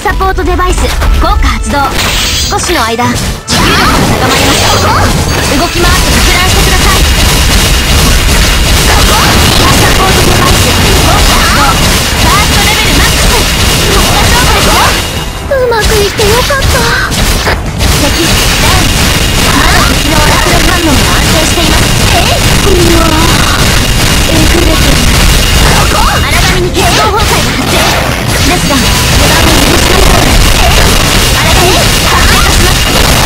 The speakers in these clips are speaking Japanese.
サポートデバイス効果発動。少しの間持久力が高まります。動き回ってか乱してください。イアサポートデバイス効果発動。ファーストレベルマックス。ここが勝負ですよ。 うまくいってよかった。 敵ダウン。まだ敵のオラクル反応が安定しています。 うわぁ、えぐれてる。 荒波に結合崩壊が発生ですが、予断を許しません。荒波活性化します。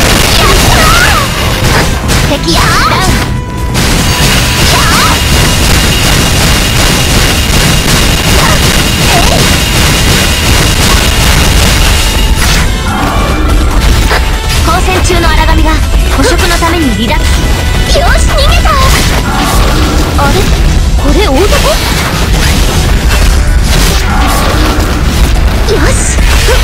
敵ダウン。交戦中の荒波が捕食のために離脱。 よし、逃げた。 あれ、これ大男？ よし。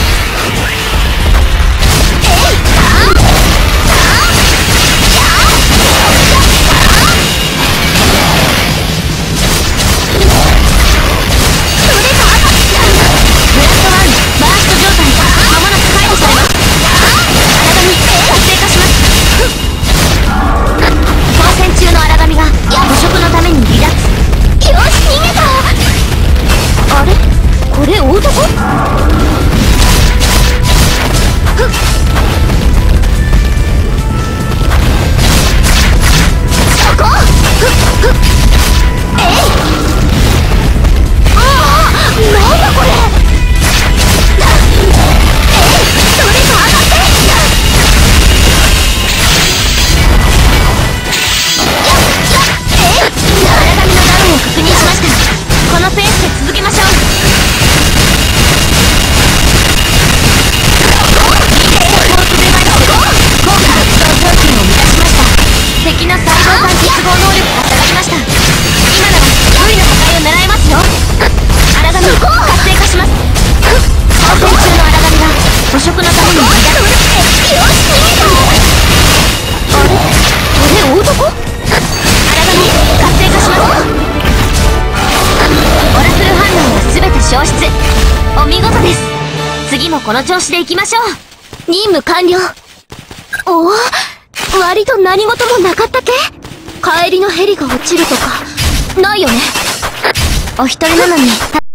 お見事です。次もこの調子でいきましょう。 任務完了。おお、割と何事もなかったけ？帰りのヘリが落ちるとかないよね。 お一人なのに